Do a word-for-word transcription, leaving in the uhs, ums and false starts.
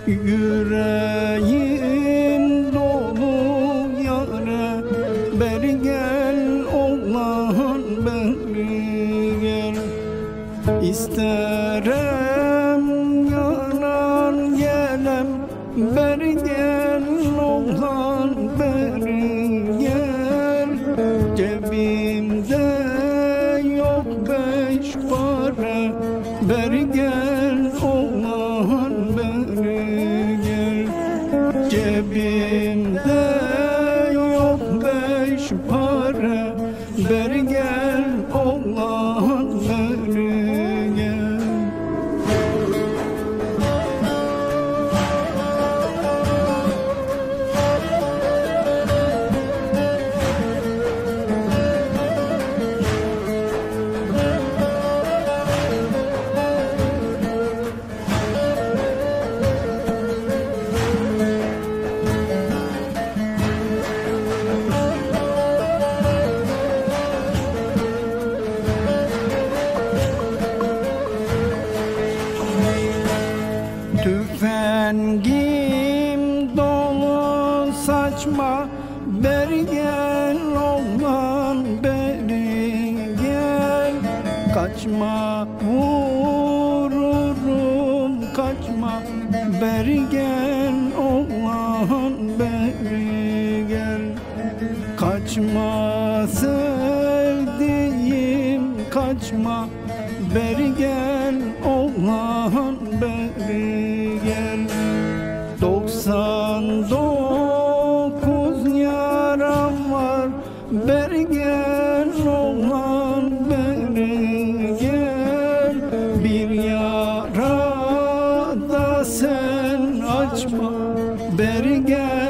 Yüreğim dolu yâre, beri gel oğlan beri gel. İsterem yanan gelem, beri gel oğlan beri gel. Cebimde yok beş para, beri gel oğlan beri gel. Cebimde yok beş para, beri gel oğlan beri gel. Tüfengim dolu saçma, beri gel oğlan beri gel. Kaçma vururum kaçma, beri gel oğlan beri gel. Kaçma sevdiğim kaçma, beri gel oğlan beri gel. Doksan dokuz yaram var, beri gel oğlan beri gel. Bir yara da sen açma, beri gel